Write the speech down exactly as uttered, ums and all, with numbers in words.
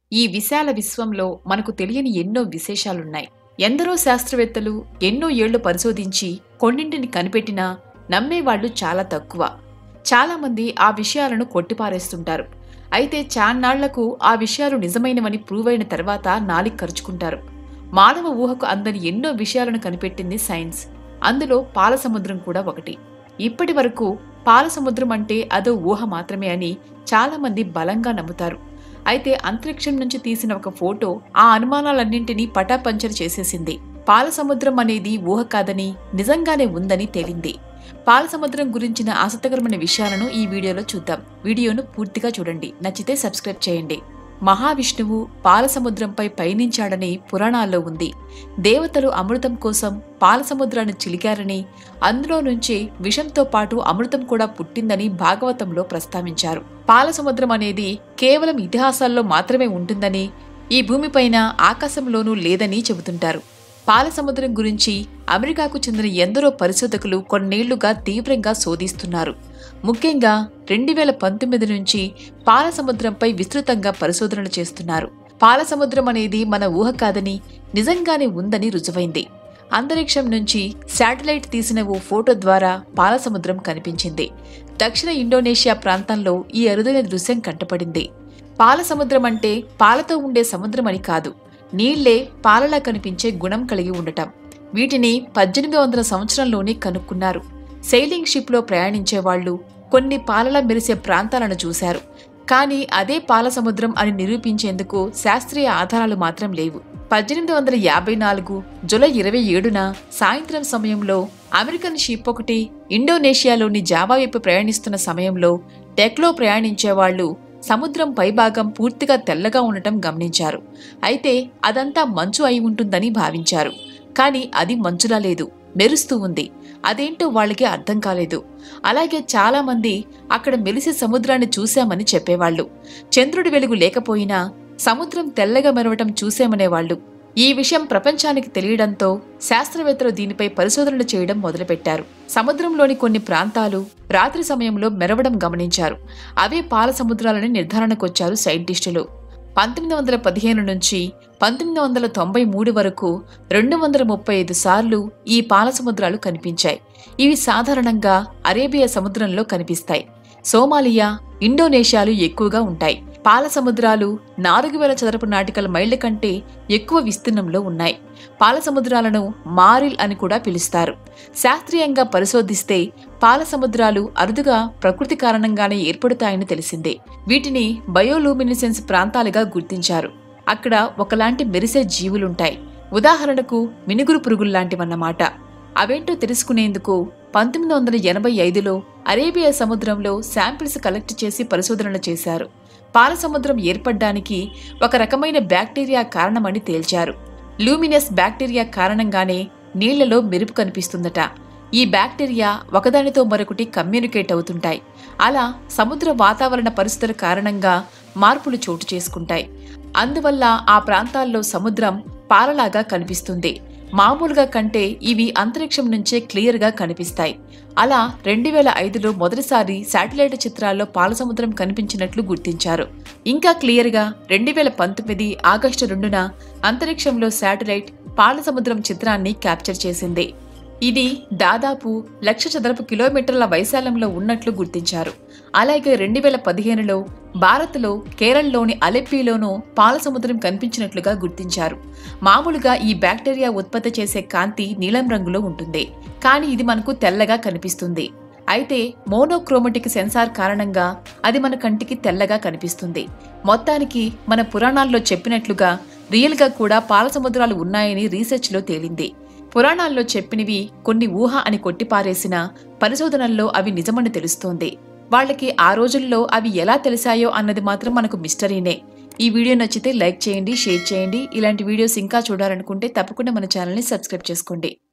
ఈ విశాల విశ్వంలో మనకు తెలియని ఎన్నో విశేషాలున్నాయి. ఎందరో శాస్త్రవేత్తలు ఎన్నో ఏళ్లు పరిశోధించి కొన్నింటిని కనిపెట్టినా నమ్మేవాళ్లు చాలా తక్కువ. చాలామంది ఆ విషయాలను కొట్టిపారేస్తుంటారు. అయితే చాన్నాళ్లకు ఆ విషయాలు నిజమైనవని ప్రూవ్ అయిన తర్వాత నాలిక కరుచుకుంటారు. మానవ ఊహకు అందని ఎన్నో విషయాలను కనిపెట్టింది సైన్స్. అందులో పాలసముద్రం కూడా ఒకటి. ఇప్పటి వరకు పాలసముద్రం అంటే అదో ఊహ మాత్రమే అని చాలామంది బలంగా నమ్ముతారు. అయితే అంతరిక్షం నుంచి తీసిన ఒక ఫోటో ఆ అనుమానాలన్నింటినీ పటాపంచలు చేసేసింది. పాలసముద్రం అనేది ఊహ కాదని, నిజంగానే ఉందని తేలింది. పాలసముద్రం గురించిన ఆసక్తికరమైన విషయాలను ఈ వీడియోలో చూద్దాం. వీడియోను పూర్తిగా చూడండి. నచ్చితే సబ్స్క్రైబ్ చేయండి. మహావిష్ణువు పాలసముద్రంపై పయనించాడని పురాణాల్లో ఉంది. దేవతలు అమృతం కోసం పాలసముద్రాన్ని చిలికారని, అందులో నుంచి విషంతో పాటు అమృతం కూడా పుట్టిందని భాగవతంలో ప్రస్తావించారు. పాలసముద్రం అనేది కేవలం ఇతిహాసాల్లో మాత్రమే ఉంటుందని, ఈ భూమిపైన ఆకాశంలోనూ లేదని చెబుతుంటారు. పాలసముద్రం గురించి అమెరికాకు చెందిన ఎందరో పరిశోధకులు కొన్నేళ్లుగా తీవ్రంగా శోధిస్తున్నారు. ముఖ్యంగా రెండు వేల పంతొమ్మిది నుంచి పాలసముద్రంపై విస్తృతంగా పరిశోధనలు చేస్తున్నారు. పాలసముద్రం అనేది మన ఊహ కాదని, నిజంగానే ఉందని రుజువైంది. అంతరిక్షం నుంచి శాటిలైట్ తీసిన ఓ ఫోటో ద్వారా పాలసముద్రం కనిపించింది. దక్షిణ ఇండోనేషియా ప్రాంతంలో ఈ అరుదైన దృశ్యం కంటపడింది. పాలసముద్రం అంటే పాలతో ఉండే సముద్రం అని కాదు, నీళ్లే పాలలా కనిపించే గుణం కలిగి ఉండటం. వీటిని పద్దెనిమిది వందల సంవత్సరంలోనే కనుక్కున్నారు. సెయిలింగ్ షిప్లో ప్రయాణించేవాళ్లు కొన్ని పాలలా మెరిసే ప్రాంతాలను చూశారు. కానీ అదే పాలసముద్రం అని నిరూపించేందుకు శాస్త్రీయ ఆధారాలు మాత్రం లేవు. పద్దెనిమిది వందల యాభై నాలుగు జూలై ఇరవై ఏడున సాయంత్రం సమయంలో అమెరికన్ షిప్ ఒకటి ఇండోనేషియాలోని జావా వైపు ప్రయాణిస్తున్న సమయంలో డెక్లో ప్రయాణించేవాళ్లు సముద్రం పైభాగం పూర్తిగా తెల్లగా ఉండటం గమనించారు. అయితే అదంతా మంచు అయి ఉంటుందని భావించారు. కానీ అది మంచులా లేదు, మెరుస్తూ ఉంది. అదేంటో వాళ్ళకి అర్థం కాలేదు. అలాగే చాలా మంది అక్కడ మెలిసే సముద్రాన్ని చూశామని చెప్పేవాళ్లు. చంద్రుడి వెలుగు లేకపోయినా సముద్రం తెల్లగా మెరవటం చూశామనేవాళ్లు. ఈ విషయం ప్రపంచానికి తెలియడంతో శాస్త్రవేత్తలు దీనిపై పరిశోధనలు చేయడం మొదలుపెట్టారు. సముద్రంలోని కొన్ని ప్రాంతాలు రాత్రి సమయంలో మెరవడం గమనించారు. అవే పాల సముద్రాలని నిర్ధారణకొచ్చారు సైంటిస్టులు. పంతొమ్మిది వందల పదిహేను నుంచి పంతొమ్మిది వందల తొంభై మూడు వరకు రెండు వందల ముప్పై ఐదు సార్లు ఈ పాల సముద్రాలు కనిపించాయి. ఇవి సాధారణంగా అరేబియా సముద్రంలో కనిపిస్తాయి. సోమాలియా, ఇండోనేషియాలు ఎక్కువగా ఉంటాయి. పాల సముద్రాలు నాలుగు వేల చదరపు నాటికల మైళ్ల కంటే ఎక్కువ విస్తీర్ణంలో ఉన్నాయి. పాల సముద్రాలను మారిల్ అని కూడా పిలుస్తారు. శాస్త్రీయంగా పరిశోధిస్తే పాల సముద్రాలు అరుదుగా ప్రకృతి కారణంగానే ఏర్పడతాయని తెలిసిందే. వీటిని బయోలూమినిసెన్స్ ప్రాంతాలుగా గుర్తించారు. అక్కడ ఒకలాంటి మెరిసే జీవులుంటాయి. ఉదాహరణకు మినుగురు పురుగుల్లాంటివన్నమాట. అవేంటో తెలుసుకునేందుకు పంతొమ్మిది వందల ఎనభై ఐదులో అరేబియా సముద్రంలో శాంపిల్స్ కలెక్ట్ చేసి పరిశోధనలు చేశారు. పాల సముద్రం ఏర్పడ్డానికి ఒక రకమైన బ్యాక్టీరియా కారణమని తేల్చారు. లూమినస్ బ్యాక్టీరియా కారణంగానే నీళ్లలో మెరుపు కనిపిస్తుందట. ఈ బ్యాక్టీరియా ఒకదానితో మరొకటి కమ్యూనికేట్ అవుతుంటాయి. అలా సముద్ర వాతావరణ పరిస్థితుల కారణంగా మార్పులు చోటు చేసుకుంటాయి. అందువల్ల ఆ ప్రాంతాల్లో సముద్రం పాలలాగా కనిపిస్తుంది. మామూలుగా కంటే ఇవి అంతరిక్షం నుంచే క్లియర్గా కనిపిస్తాయి. అలా రెండు వేల ఐదులో మొదటిసారి శాటిలైట్ చిత్రాల్లో పాలసముద్రం కనిపించినట్లు గుర్తించారు. ఇంకా క్లియర్గా రెండు వేల పంతొమ్మిది ఆగస్టు రెండున అంతరిక్షంలో శాటిలైట్ పాలసముద్రం చిత్రాన్ని క్యాప్చర్ చేసింది. ఇది దాదాపు లక్ష చదరపు కిలోమీటర్ల వైశాల్యంలో ఉన్నట్లు గుర్తించారు. అలాగే రెండు వేల పదిహేనులో భారత్లో కేరళలోని అలెప్పీలోనూ పాలసముద్రం కనిపించినట్లుగా గుర్తించారు. మామూలుగా ఈ బ్యాక్టీరియా ఉత్పత్తి చేసే కాంతి నీలం రంగులో ఉంటుంది. కానీ ఇది మనకు తెల్లగా కనిపిస్తుంది. అయితే మోనోక్రోమటిక్ సెన్సార్ కారణంగా అది మన కంటికి తెల్లగా కనిపిస్తుంది. మొత్తానికి మన పురాణాల్లో చెప్పినట్లుగా రియల్గా కూడా పాలసముద్రాలు ఉన్నాయని రీసెర్చ్లో తేలింది. పురాణాల్లో చెప్పినవి కొన్ని ఊహ అని కొట్టిపారేసిన పరిశోధనల్లో అవి నిజమని తెలుస్తోంది. వాళ్ళకి ఆ రోజుల్లో అవి ఎలా తెలిసాయో అన్నది మాత్రం మనకు మిస్టరీనే. ఈ వీడియో నచ్చితే లైక్ చేయండి, షేర్ చేయండి. ఇలాంటి వీడియోస్ ఇంకా చూడాలనుకుంటే తప్పకుండా మన ఛానల్ని సబ్స్క్రైబ్ చేసుకోండి.